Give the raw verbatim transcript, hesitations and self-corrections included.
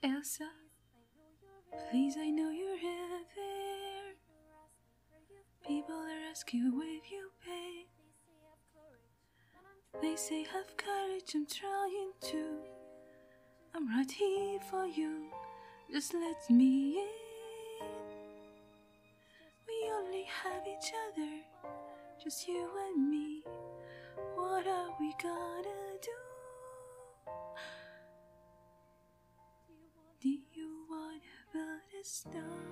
Elsa, please, I know you're there. People are asking if you pay. They say have courage, I'm trying to. I'm right here for you, just let me in. We only have each other, just you and me. What are we gonna do? Do you wanna build a snowman?